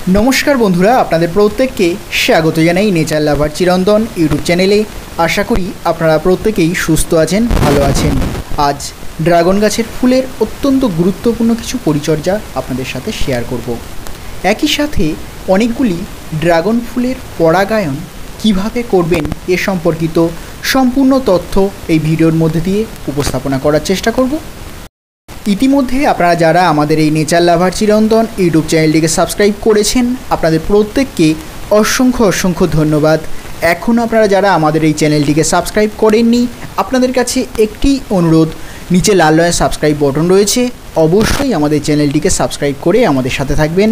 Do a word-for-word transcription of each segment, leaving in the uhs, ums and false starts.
नमस्कार बंधुरा आपनादेर प्रत्येकके स्वागत जानाई नेचार लाभार चिरंतन यूट्यूब चैनेले। आशा करी आपनारा प्रत्येकेई सुस्थ आछेन, भालो आछेन। आज ड्रागन गाछेर फुलेर अत्यंत गुरुत्वपूर्ण किछु परिचर्या आपनादेर साथे शेयर करब। एकई साथे अनेकगुली ड्रागन फुलेर परागायन किभाबे करबेन ए सम्पर्कित सम्पूर्ण तथ्य এই ভিডিওর মধ্যে দিয়ে উপস্থাপনা করার চেষ্টা করব। ইতিমধ্যে আপনারা যারা আমাদের এই নেচার লাভার চিরন্তন ইউটিউব চ্যানেলটিকে সাবস্ক্রাইব করেছেন আপনাদের প্রত্যেককে অসংখ্য অসংখ্য ধন্যবাদ। এখনও আপনারা যারা আমাদের এই চ্যানেলটিকে সাবস্ক্রাইব করেননি আপনাদের কাছে একটি অনুরোধ, নিচে লাল রঙের সাবস্ক্রাইব বাটন রয়েছে, অবশ্যই আমাদের চ্যানেলটিকে সাবস্ক্রাইব করে আমাদের সাথে থাকবেন।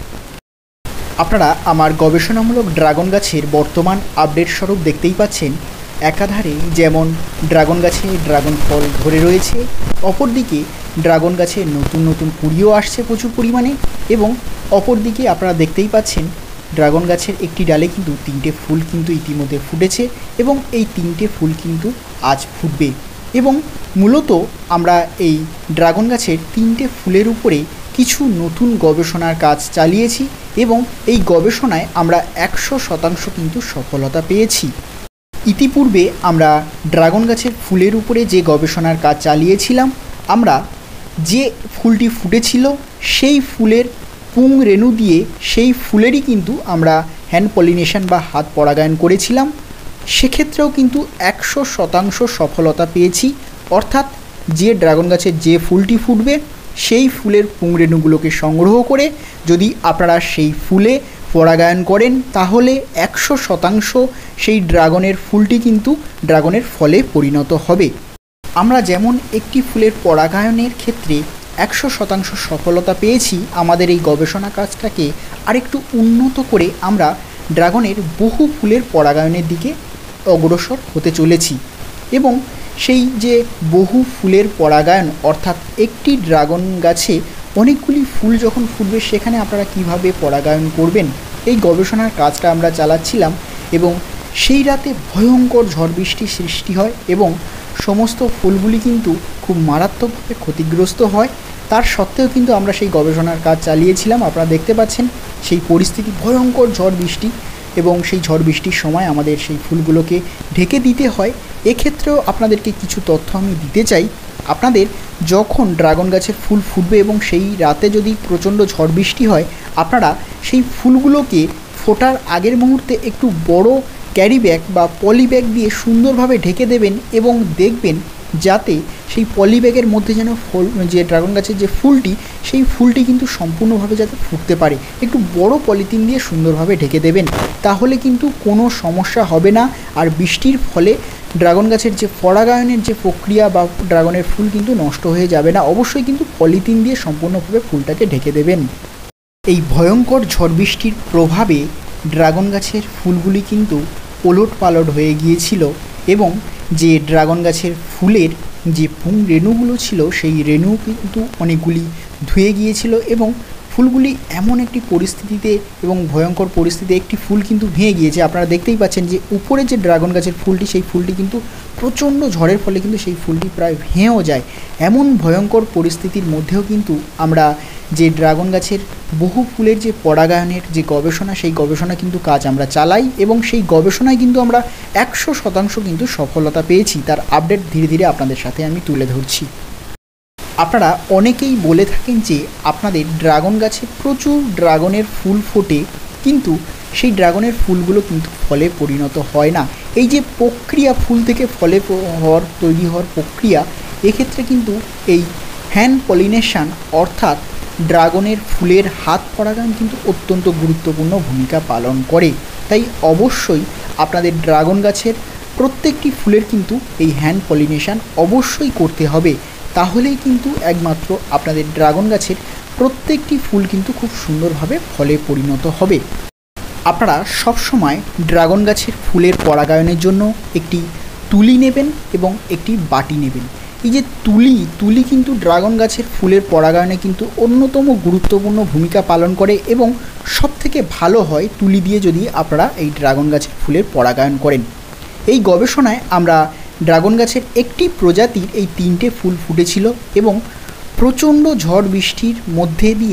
আপনারা আমার গবেষণামূলক ড্রাগন গাছের বর্তমান আপডেট স্বরূপ দেখতেই পাচ্ছেন। একাধারে যেমন ড্রাগন গাছে ড্রাগন ফল ধরে রয়েছে, অপরদিকে ড্রাগন গাছে নতুন নতুন কুড়িও আসছে প্রচুর পরিমাণে, এবং অপরদিকে আপনারা দেখতেই পাচ্ছেন ড্রাগন গাছের একটি ডালে কিন্তু তিনটে ফুল কিন্তু ইতিমধ্যে ফুটেছে এবং এই তিনটে ফুল কিন্তু আজ ফুটবে। এবং মূলত আমরা এই ড্রাগন গাছের তিনটে ফুলের উপরে কিছু নতুন গবেষণার কাজ চালিয়েছি এবং এই গবেষণায় আমরা একশো শতাংশ কিন্তু সফলতা পেয়েছি। ইতিপূর্বে আমরা ড্রাগন গাছের ফুলের উপরে যে গবেষণার কাজ চালিয়েছিলাম, আমরা যে ফুলটি ফুটেছিল সেই ফুলের পুং রেণু দিয়ে সেই ফুলেরই কিন্তু আমরা হ্যান্ড পলিনেশন বা হাত পরাগায়ন করেছিলাম। সেক্ষেত্রেও কিন্তু একশো শতাংশ সফলতা পেয়েছি। অর্থাৎ যে ড্রাগন গাছের যে ফুলটি ফুটবে সেই ফুলের পুং রেণুগুলোকে সংগ্রহ করে যদি আপনারা সেই ফুলে পরাগায়ন করেন তাহলে একশো শতাংশ সেই ড্রাগনের ফুলটি কিন্তু ড্রাগনের ফলে পরিণত হবে। আমরা যেমন একটি ফুলের পরাগায়নের ক্ষেত্রে একশো শতাংশ সফলতা পেয়েছি, আমাদের এই গবেষণা কাজটাকে আরেকটু উন্নত করে আমরা ড্রাগনের বহু ফুলের পরাগায়নের দিকে অগ্রসর হতে চলেছি। এবং সেই যে বহু ফুলের পরাগায়ন অর্থাৎ একটি ড্রাগন গাছে অনেকগুলি ফুল যখন ফুটবে সেখানে আপনারা কিভাবে পরাগায়ন করবেন এই গবেষণার কাজটা আমরা চালাচ্ছিলাম। এবং সেই রাতে ভয়ঙ্কর ঝড় বৃষ্টির সৃষ্টি হয় এবং সমস্ত ফুলগুলি কিন্তু খুব মারাত্মকভাবে ক্ষতিগ্রস্ত হয়। তার সত্ত্বেও কিন্তু আমরা সেই গবেষণার কাজ চালিয়েছিলাম। আপনারা দেখতে পাচ্ছেন সেই পরিস্থিতি, ভয়ঙ্কর ঝড় বৃষ্টি, এবং সেই ঝড় বৃষ্টির সময় আমাদের সেই ফুলগুলোকে ঢেকে দিতে হয়। এক্ষেত্রেও আপনাদেরকে কিছু তথ্য আমি দিতে চাই। আপনাদের যখন ড্রাগন গাছের ফুল ফুটবে এবং সেই রাতে যদি প্রচণ্ড ঝড় বৃষ্টি হয়, আপনারা সেই ফুলগুলোকে ফোটার আগের মুহূর্তে একটু বড় ক্যারি ব্যাগ বা পলি ব্যাগ দিয়ে সুন্দরভাবে ঢেকে দেবেন এবং দেখবেন যাতে সেই পলি ব্যাগের মধ্যে যেন ফুল যে ড্রাগন গাছের যে ফুলটি সেই ফুলটি কিন্তু সম্পূর্ণভাবে যাতে ফুটতে পারে, একটু বড় পলিথিন দিয়ে সুন্দরভাবে ঢেকে দেবেন। তাহলে কিন্তু কোনো সমস্যা হবে না। আর বৃষ্টির ফলে ড্রাগন গাছের যে পরাগায়নের যে প্রক্রিয়া বা ড্রাগনের ফুল কিন্তু নষ্ট হয়ে যাবে না। অবশ্যই কিন্তু পলিথিন দিয়ে সম্পূর্ণভাবে ফুলটাকে ঢেকে দেবেন। এই ভয়ঙ্কর ঝড় বৃষ্টির প্রভাবে ড্রাগন গাছের ফুলগুলি কিন্তু ওলট পালট হয়ে গিয়েছিল এবং যে ড্রাগন গাছের ফুলের যে পুং রেণুগুলো ছিল সেই রেণু কিন্তু অনেকগুলি ধুয়ে গিয়েছিল এবং ফুলগুলি এমন একটি পরিস্থিতিতে এবং ভয়ঙ্কর পরিস্থিতিতে একটি ফুল কিন্তু ভেঙে গিয়েছে। আপনারা দেখতেই পাচ্ছেন যে উপরে যে ড্রাগন গাছের ফুলটি সেই ফুলটি কিন্তু প্রচণ্ড ঝড়ের ফলে কিন্তু সেই ফুলটি প্রায় ভেঙেও যায়। এমন ভয়ঙ্কর পরিস্থিতির মধ্যেও কিন্তু আমরা যে ড্রাগন গাছের বহু ফুলের যে পরাগায়নের যে গবেষণা সেই গবেষণা কিন্তু কাজ আমরা চালাই এবং সেই গবেষণায় কিন্তু আমরা একশো শতাংশ কিন্তু সফলতা পেয়েছি। তার আপডেট ধীরে ধীরে আপনাদের সাথে আমি তুলে ধরছি। আপনারা অনেকেই বলে থাকেন যে আপনাদের ড্রাগন গাছে প্রচুর ড্রাগনের ফুল ফোটে কিন্তু সেই ড্রাগনের ফুলগুলো কিন্তু ফলে পরিণত হয় না। এই যে প্রক্রিয়া ফুল থেকে ফলে হওয়ার তৈরি হওয়ার প্রক্রিয়া, এক্ষেত্রে কিন্তু এই হ্যান্ড পলিনেশন অর্থাৎ ড্রাগনের ফুলের হাত পরাগায়ন কিন্তু অত্যন্ত গুরুত্বপূর্ণ ভূমিকা পালন করে। তাই অবশ্যই আপনাদের ড্রাগন গাছের প্রত্যেকটি ফুলের কিন্তু এই হ্যান্ড পলিনেশন অবশ্যই করতে হবে। তাহলেই কিন্তু একমাত্র আপনাদের ড্রাগন গাছের প্রত্যেকটি ফুল কিন্তু খুব সুন্দরভাবে ফলে পরিণত হবে। আপনারা সবসময় ড্রাগন গাছের ফুলের পরাগায়নের জন্য একটি তুলি নেবেন এবং একটি বাটি নেবেন। এই যে তুলি তুলি কিন্তু ড্রাগন গাছের ফুলের পরাগায়নে কিন্তু অন্যতম গুরুত্বপূর্ণ ভূমিকা পালন করে এবং সবথেকে ভালো হয় তুলি দিয়ে যদি আপনারা এই ড্রাগন গাছের ফুলের পরাগায়ন করেন। এই গবেষণায় আমরা ড্রাগন গাছের একটি প্রজাতির এই তিনটে ফুল ফুটেছিল এবং প্রচণ্ড ঝড় বৃষ্টির মধ্যে দিয়ে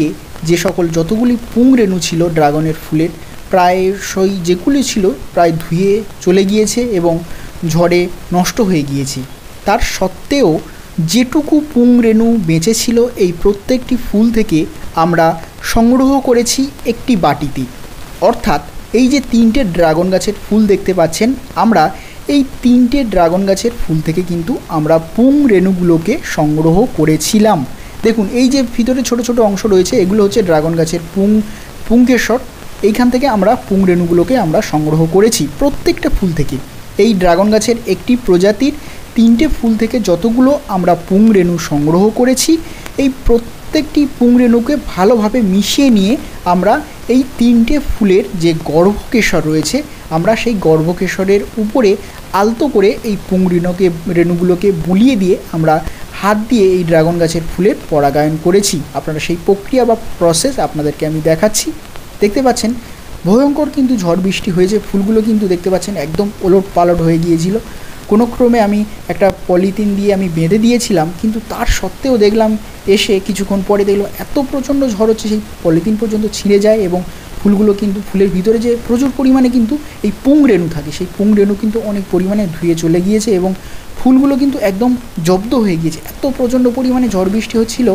যে সকল যতগুলি পুং রেণু ছিল ড্রাগনের ফুলের প্রায়শই যেগুলি ছিল প্রায় ধুয়ে চলে গিয়েছে এবং ঝড়ে নষ্ট হয়ে গিয়েছে। তার সত্ত্বেও যেটুকু পুং রেণু বেঁচে ছিল এই প্রত্যেকটি ফুল থেকে আমরা সংগ্রহ করেছি একটি বাটিতে। অর্থাৎ এই যে তিনটে ড্রাগন গাছের ফুল দেখতে পাচ্ছেন, আমরা এই তিনটে ড্রাগন গাছের ফুল থেকে কিন্তু আমরা পুং রেণুগুলোকে সংগ্রহ করেছিলাম। দেখুন এই যে ভিতরে ছোট ছোট অংশ রয়েছে এগুলো হচ্ছে ড্রাগন গাছের পুং পুংকেশর। এইখান থেকে আমরা পুং রেণুগুলোকে আমরা সংগ্রহ করেছি প্রত্যেকটা ফুল থেকে। এই ড্রাগন গাছের একটি প্রজাতির তিনটে ফুল থেকে যতগুলো আমরা পুং রেণু সংগ্রহ করেছি, এই প্রত্যেকটি পুং রেণুকে ভালোভাবে মিশিয়ে নিয়ে আমরা এই তিনটে ফুলের যে গর্ভকেশর রয়েছে আমরা সেই গর্ভকেশরের উপরে আলতো করে এই পুং রেণুকে রেণুগুলোকে বুলিয়ে দিয়ে আমরা হাত দিয়ে এই ড্রাগন গাছের ফুলের পরাগায়ন করেছি। আপনারা সেই প্রক্রিয়া বা প্রসেস আপনাদেরকে আমি দেখাচ্ছি। দেখতে পাচ্ছেন ভয়ঙ্কর কিন্তু ঝড় বৃষ্টি হয়েছে, ফুলগুলো কিন্তু দেখতে পাচ্ছেন একদম ওলট পালট হয়ে গিয়েছিল। কোনো ক্রমে আমি একটা পলিথিন দিয়ে আমি বেঁধে দিয়েছিলাম, কিন্তু তার সত্ত্বেও দেখলাম এসে কিছুক্ষণ পরে দেখলাম এত প্রচণ্ড ঝড় হচ্ছে সেই পলিথিন পর্যন্ত ছিঁড়ে যায় এবং ফুলগুলো কিন্তু ফুলের ভিতরে যে প্রচুর পরিমাণে কিন্তু এই পুং রেণু থাকে সেই পুং রেণু কিন্তু অনেক পরিমাণে ধুয়ে চলে গিয়েছে এবং ফুলগুলো কিন্তু একদম জব্দ হয়ে গিয়েছে। এত প্রচণ্ড পরিমাণে ঝড় বৃষ্টি হচ্ছিল,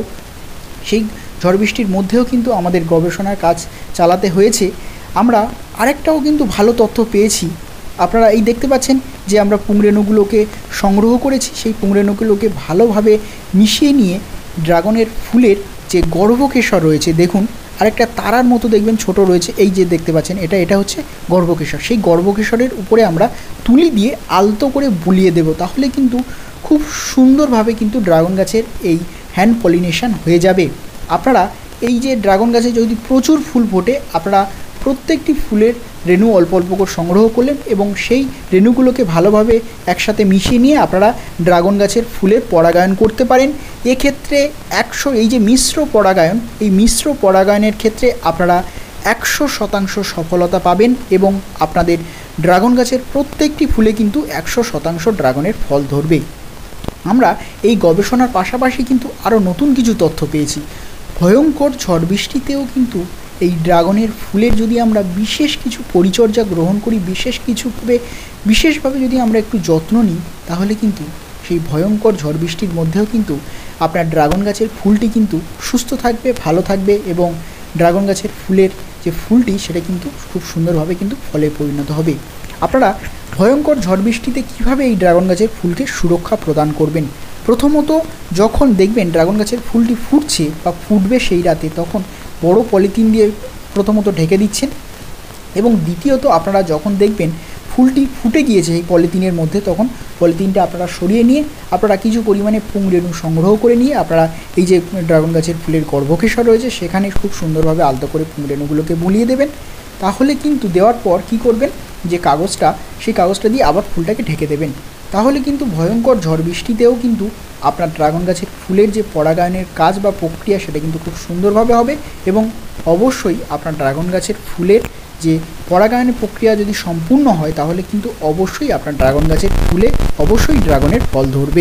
সেই ঝড় বৃষ্টির মধ্যেও কিন্তু আমাদের গবেষণার কাজ চালাতে হয়েছে। আমরা আরেকটাও কিন্তু ভালো তথ্য পেয়েছি। আপনারা এই দেখতে পাচ্ছেন যে আমরা পুং রেণুগুলোকে সংগ্রহ করেছি, সেই পুং রেণুগুলোকে ভালোভাবে মিশিয়ে নিয়ে ড্রাগনের ফুলের যে গর্ভকেশর রয়েছে, দেখুন আরেকটা তারার মতো দেখবেন ছোট রয়েছে, এই যে দেখতে পাচ্ছেন এটা এটা হচ্ছে গর্ভকেশর। সেই গর্ভকেশরের উপরে আমরা তুলি দিয়ে আলতো করে বুলিয়ে দেব, তাহলে কিন্তু খুব সুন্দরভাবে কিন্তু ড্রাগন গাছের এই হ্যান্ড পলিনেশন হয়ে যাবে। আপনারা এই যে ড্রাগন গাছে যদি প্রচুর ফুল ফোটে, আপনারা প্রত্যেকটি ফুলের রেণু অল্প অল্প করে সংগ্রহ করলেন এবং সেই রেণুগুলোকে ভালোভাবে একসাথে মিশিয়ে নিয়ে আপনারা ড্রাগন গাছের ফুলের পরাগায়ন করতে পারেন। এক্ষেত্রে একশো এই যে মিশ্র পরাগায়ন, এই মিশ্র পরাগায়নের ক্ষেত্রে আপনারা একশো শতাংশ সফলতা পাবেন এবং আপনাদের ড্রাগন গাছের প্রত্যেকটি ফুলে কিন্তু একশো শতাংশ ড্রাগনের ফল ধরবে। আমরা এই গবেষণার পাশাপাশি কিন্তু আরও নতুন কিছু তথ্য পেয়েছি। ভয়ঙ্কর ঝড় বৃষ্টিতেও কিন্তু এই ড্রাগনের ফুলের যদি আমরা বিশেষ কিছু পরিচর্যা গ্রহণ করি, বিশেষ কিছুভাবে বিশেষভাবে যদি আমরা একটু যত্ন নিই, তাহলে কিন্তু সেই ভয়ঙ্কর ঝড় বৃষ্টির মধ্যেও কিন্তু আপনার ড্রাগন গাছের ফুলটি কিন্তু সুস্থ থাকবে, ভালো থাকবে এবং ড্রাগন গাছের ফুলের যে ফুলটি সেটা কিন্তু খুব সুন্দরভাবে কিন্তু ফলে পরিণত হবে। আপনারা ভয়ঙ্কর ঝড় বৃষ্টিতে কীভাবে এই ড্রাগন গাছের ফুলকে সুরক্ষা প্রদান করবেন? প্রথমত যখন দেখবেন ড্রাগন গাছের ফুলটি ফুটছে বা ফুটবে সেই রাতে, তখন বড় পলিথিন দিয়ে প্রথমত ঢেকে দিচ্ছেন এবং দ্বিতীয়ত আপনারা যখন দেখবেন ফুলটি ফুটে গিয়েছে এই পলিথিনের মধ্যে, তখন পলিথিনটা আপনারা সরিয়ে নিয়ে আপনারা কিছু পরিমাণে পুং রেণু সংগ্রহ করে নিয়ে আপনারা এই যে ড্রাগন গাছের ফুলের গর্ভকেশর রয়েছে সেখানে খুব সুন্দরভাবে আলতো করে পুং রেণুগুলোকে বুলিয়ে দেবেন। তাহলে কিন্তু দেওয়ার পর কি করবেন, যে কাগজটা সেই কাগজটা দিয়ে আবার ফুলটাকে ঢেকে দেবেন। তাহলে কিন্তু ভয়ঙ্কর ঝড় বৃষ্টিতেও কিন্তু আপনার ড্রাগন গাছের ফুলের যে পরাগায়নের কাজ বা প্রক্রিয়া সেটা কিন্তু খুব সুন্দরভাবে হবে এবং অবশ্যই আপনার ড্রাগন গাছের ফুলের যে পরাগায়নের প্রক্রিয়া যদি সম্পূর্ণ হয়, তাহলে কিন্তু অবশ্যই আপনার ড্রাগন গাছের ফুলে অবশ্যই ড্রাগনের ফল ধরবে।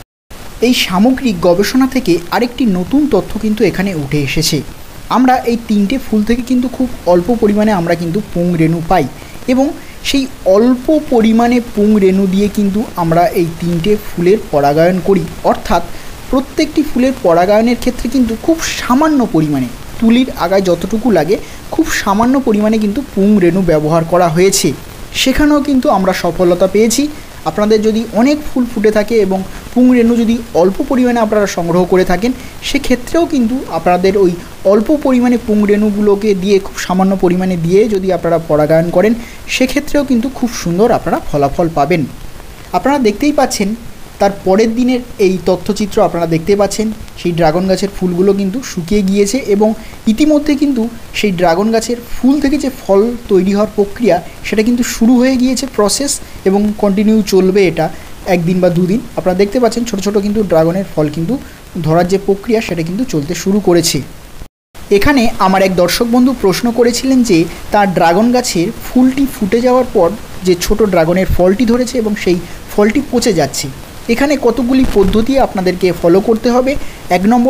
এই সামগ্রিক গবেষণা থেকে আরেকটি নতুন তথ্য কিন্তু এখানে উঠে এসেছে। আমরা এই তিনটে ফুল থেকে কিন্তু খুব অল্প পরিমাণে আমরা কিন্তু পুং রেণু পাই এবং সেই অল্প পরিমাণে পুং রেণু দিয়ে কিন্তু আমরা এই তিনটে ফুলের পরাগায়ন করি। অর্থাৎ প্রত্যেকটি ফুলের পরাগায়নের ক্ষেত্রে কিন্তু খুব সামান্য পরিমাণে, তুলির আগায় যতটুকু লাগে খুব সামান্য পরিমাণে কিন্তু পুং রেণু ব্যবহার করা হয়েছে। সেখানেও কিন্তু আমরা সফলতা পেয়েছি। আপনাদের যদি অনেক ফুল ফুটে থাকে এবং পুং রেণু যদি অল্প পরিমাণে আপনারা সংগ্রহ করে থাকেন, সেক্ষেত্রেও কিন্তু আপনাদের ওই অল্প পরিমাণে পুং রেণুগুলোকে দিয়ে খুব সামান্য পরিমাণে দিয়ে যদি আপনারা পরাগায়ন করেন, সেক্ষেত্রেও কিন্তু খুব সুন্দর আপনারা ফলাফল পাবেন। আপনারা দেখতেই পাচ্ছেন তার পরের দিনের এই তথ্যচিত্র আপনারা দেখতে পাচ্ছেন, সেই ড্রাগন গাছের ফুলগুলো কিন্তু শুকিয়ে গিয়েছে এবং ইতিমধ্যে কিন্তু সেই ড্রাগন গাছের ফুল থেকে যে ফল তৈরি হওয়ার প্রক্রিয়া সেটা কিন্তু শুরু হয়ে গিয়েছে প্রসেস এবং কন্টিনিউ চলবে এটা একদিন বা দুদিন। আপনারা দেখতে পাচ্ছেন ছোট ছোট কিন্তু ড্রাগনের ফল কিন্তু ধরার যে প্রক্রিয়া সেটা কিন্তু চলতে শুরু করেছে। এখানে আমার এক দর্শক বন্ধু প্রশ্ন করেছিলেন যে তার ড্রাগন গাছের ফুলটি ফুটে যাওয়ার পর যে ছোট ড্রাগনের ফলটি ধরেছে এবং সেই ফলটি পচে যাচ্ছে, এখানে কতগুলি পদ্ধতি আপনাদেরকে ফলো করতে হবে। এক নম্বর,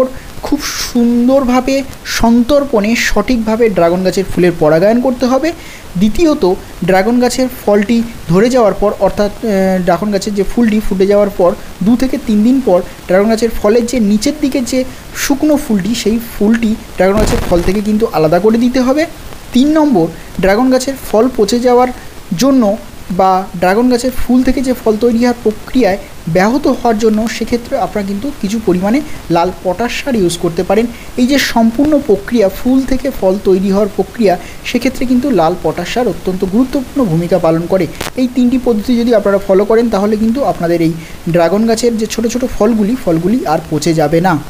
খুব সুন্দরভাবে সন্তর্পণে সঠিকভাবে ড্রাগন গাছের ফুলের পরাগায়ন করতে হবে। দ্বিতীয়ত, ড্রাগন গাছের ফলটি ধরে যাওয়ার পর অর্থাৎ ড্রাগন গাছের যে ফুলটি ফুটে যাওয়ার পর দু থেকে তিন দিন পর ড্রাগন গাছের ফলের যে নিচের দিকে যে শুকনো ফুলটি সেই ফুলটি ড্রাগন গাছের ফল থেকে কিন্তু আলাদা করে দিতে হবে। তিন নম্বর, ড্রাগন গাছের ফল পচে যাওয়ার জন্য বা ড্রাগন গাছের ফুল থেকে যে ফল তৈরি হওয়ার প্রক্রিয়ায় ব্যাহত হওয়ার জন্য সেক্ষেত্রে আপনারা কিন্তু কিছু পরিমাণে লাল পটাশ সার ইউজ করতে পারেন। এই যে সম্পূর্ণ প্রক্রিয়া, ফুল থেকে ফল তৈরি হওয়ার প্রক্রিয়া, সেক্ষেত্রে কিন্তু লাল পটাশ সার অত্যন্ত গুরুত্বপূর্ণ ভূমিকা পালন করে। এই তিনটি পদ্ধতি যদি আপনারা ফলো করেন তাহলে কিন্তু আপনাদের এই ড্রাগন গাছের যে ছোট ছোট ফলগুলি ফলগুলি আর পচে যাবে না।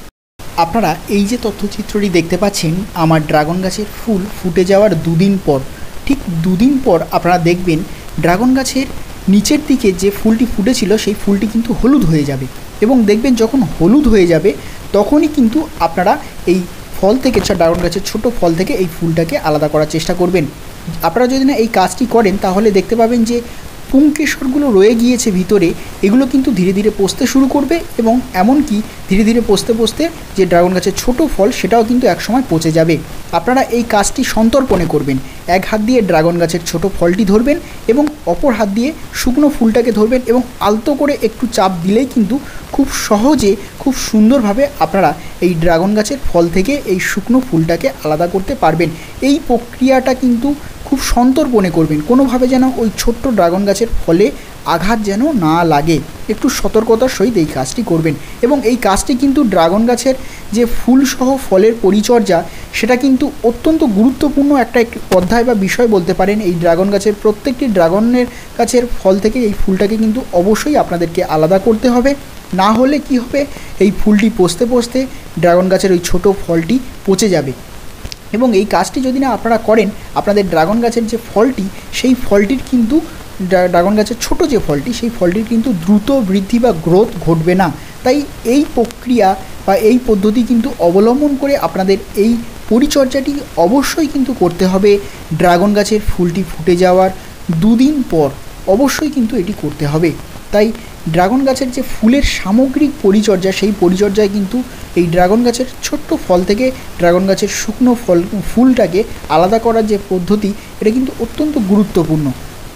আপনারা এই যে তথ্যচিত্রটি দেখতে পাচ্ছেন, আমার ড্রাগন গাছের ফুল ফুটে যাওয়ার দুদিন পর, ঠিক দুদিন পর আপনারা দেখবেন ড্রাগন গাছের নিচের দিকে যে ফুলটি ফুটেছিল সেই ফুলটি কিন্তু হলুদ হয়ে যাবে এবং দেখবেন যখন হলুদ হয়ে যাবে তখনই কিন্তু আপনারা এই ফল থেকে ড্রাগন গাছের ছোট ফল থেকে এই ফুলটাকে আলাদা করার চেষ্টা করবেন। আপনারা যদি না এই কাজটি করেন তাহলে দেখতে পাবেন যে পুংকেশরগুলো রয়ে গিয়েছে ভিতরে, এগুলো কিন্তু ধীরে ধীরে পচতে শুরু করবে এবং এমনকি ধীরে ধীরে পচতে পচতে যে ড্রাগন গাছের ছোট ফল সেটাও কিন্তু একসময় পচে যাবে। আপনারা এই কাজটি সন্তর্পণে করবেন। এক হাত দিয়ে ড্রাগন গাছের ছোট ফলটি ধরবেন এবং অপর হাত দিয়ে শুকনো ফুলটাকে ধরবেন এবং আলতো করে একটু চাপ দিলেই কিন্তু খুব সহজে খুব সুন্দরভাবে আপনারা এই ড্রাগন গাছের ফল থেকে এই শুকনো ফুলটাকে আলাদা করতে পারবেন। এই প্রক্রিয়াটা কিন্তু খুব সন্তর্পণে করবেন, কোনোভাবে যেন ওই ছোট্ট ড্রাগন গাছের ফলে আঘাত যেন না লাগে, একটু সতর্কতার সহিত এই কাজটি করবেন। এবং এই কাজটি কিন্তু ড্রাগন গাছের যে ফুলসহ ফলের পরিচর্যা সেটা কিন্তু অত্যন্ত গুরুত্বপূর্ণ একটা অধ্যায় বা বিষয় বলতে পারেন। এই ড্রাগন গাছের প্রত্যেকটি ড্রাগনের গাছের ফল থেকে এই ফুলটাকে কিন্তু অবশ্যই আপনাদেরকে আলাদা করতে হবে, না হলে কি হবে, এই ফুলটি পচতে পচতে ড্রাগন গাছের ওই ছোট ফলটি পচে যাবে। এবং এই কাজটি যদি না আপনারা করেন, আপনাদের ড্রাগন গাছের যে ফলটি সেই ফলটির কিন্তু ড্রাগন গাছের ছোট যে ফলটি সেই ফলটির কিন্তু দ্রুত বৃদ্ধি বা গ্রোথ ঘটবে না। তাই এই প্রক্রিয়া বা এই পদ্ধতি কিন্তু অবলম্বন করে আপনাদের এই পরিচর্যাটি অবশ্যই কিন্তু করতে হবে। ড্রাগন গাছের ফুলটি ফুটে যাওয়ার দুদিন পর অবশ্যই কিন্তু এটি করতে হবে। তাই ড্রাগন গাছের যে ফুলের সামগ্রিক পরিচর্যা সেই পরিচর্যায় কিন্তু এই ড্রাগন গাছের ছোট্ট ফল থেকে ড্রাগন গাছের শুকনো ফল ফুলটাকে আলাদা করার যে পদ্ধতি এটা কিন্তু অত্যন্ত গুরুত্বপূর্ণ।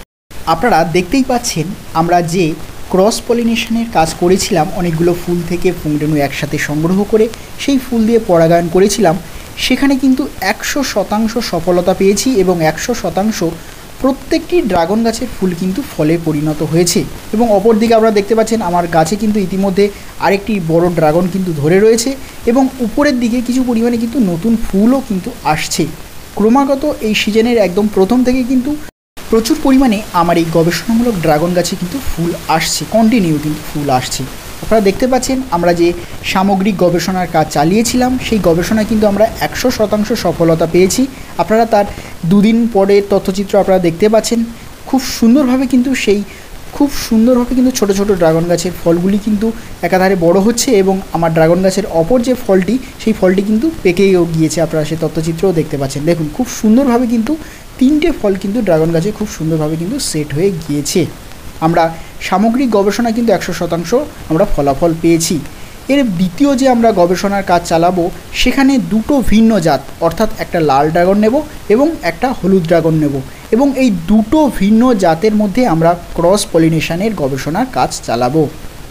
আপনারা দেখতেই পাচ্ছেন আমরা যে ক্রস পলিনেশনের কাজ করেছিলাম, অনেকগুলো ফুল থেকে পুংরেণু একসাথে সংগ্রহ করে সেই ফুল দিয়ে পরাগায়ন করেছিলাম, সেখানে কিন্তু একশো শতাংশ সফলতা পেয়েছি এবং একশো শতাংশ প্রত্যেকটি ড্রাগন গাছের ফুল কিন্তু ফলে পরিণত হয়েছে। এবং অপরদিকে আপনারা দেখতে পাচ্ছেন আমার গাছে কিন্তু ইতিমধ্যে আরেকটি বড় ড্রাগন কিন্তু ধরে রয়েছে এবং উপরের দিকে কিছু পরিমাণে কিন্তু নতুন ফুলও কিন্তু আসছে। ক্রমাগত এই সিজনের একদম প্রথম থেকে কিন্তু প্রচুর পরিমাণে আমার এই গবেষণামূলক ড্রাগন গাছে কিন্তু ফুল আসছে, কন্টিনিউ কিন্তু ফুল আসছে। আপনারা দেখতে পাচ্ছেন আমরা যে সামগ্রিক গবেষণার কাজ চালিয়েছিলাম সেই গবেষণায় কিন্তু আমরা একশো শতাংশ সফলতা পেয়েছি। আপনারা তার দুদিন পরে তথ্যচিত্র আপনারা দেখতে পাচ্ছেন, খুব সুন্দরভাবে কিন্তু সেই খুব সুন্দরভাবে কিন্তু ছোট ছোট ড্রাগন গাছের ফলগুলি কিন্তু একাধারে বড় হচ্ছে এবং আমার ড্রাগন গাছের অপর যে ফলটি সেই ফলটি কিন্তু পেকেও গিয়েছে। আপনারা সেই তথ্যচিত্রও দেখতে পাচ্ছেন। দেখুন খুব সুন্দরভাবে কিন্তু তিনটে ফল কিন্তু ড্রাগন গাছে খুব সুন্দরভাবে কিন্তু সেট হয়ে গিয়েছে। আমরা সামগ্রিক গবেষণা কিন্তু একশো শতাংশ আমরা ফলাফল পেয়েছি। এর দ্বিতীয় যে আমরা গবেষণার কাজ চালাবো সেখানে দুটো ভিন্ন জাত, অর্থাৎ একটা লাল ড্রাগন নেব এবং একটা হলুদ ড্রাগন নেব এবং এই দুটো ভিন্ন জাতের মধ্যে আমরা ক্রস পলিনেশনের গবেষণার কাজ চালাবো।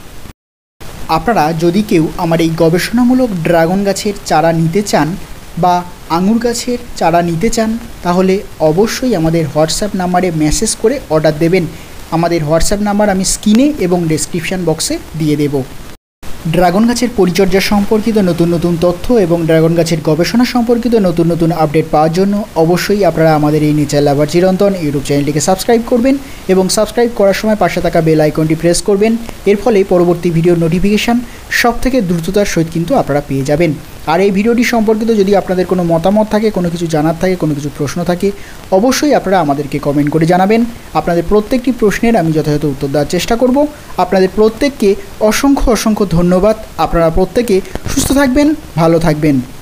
আপনারা যদি কেউ আমার এই গবেষণামূলক ড্রাগন গাছের চারা নিতে চান বা আঙুর গাছের চারা নিতে চান তাহলে অবশ্যই আমাদের হোয়াটসঅ্যাপ নাম্বারে মেসেজ করে অর্ডার দেবেন। আমাদের হোয়াটসঅ্যাপ নাম্বার আমি স্ক্রিনে এবং ডেসক্রিপশান বক্সে দিয়ে দেব। ড্রাগন গাছের পরিচর্যা সম্পর্কিত নতুন নতুন তথ্য এবং ড্রাগন গাছের গবেষণা সম্পর্কিত নতুন নতুন আপডেট পাওয়ার জন্য অবশ্যই আপনারা আমাদের এই নেচার লাভার চিরন্তন ইউটিউব চ্যানেলটিকে সাবস্ক্রাইব করবেন এবং সাবস্ক্রাইব করার সময় পাশে থাকা বেল আইকনটি প্রেস করবেন। এর ফলে পরবর্তী ভিডিওর নোটিফিকেশান সব থেকে দ্রুততার সহিত কিন্তু আপনারা পেয়ে যাবেন। আর এই ভিডিওটি সম্পর্কিত যদি আপনাদের কোনো মতামত থাকে, কোনো কিছু জানার থাকে, কোনো কিছু প্রশ্ন থাকে, অবশ্যই আপনারা আমাদেরকে কমেন্ট করে জানাবেন। আপনাদের প্রত্যেকটি প্রশ্নের আমি যথাযথ উত্তর দেওয়ার চেষ্টা করব। আপনাদের প্রত্যেককে অসংখ্য অসংখ্য ধন্যবাদ। আপনারা প্রত্যেকে সুস্থ থাকবেন, ভালো থাকবেন।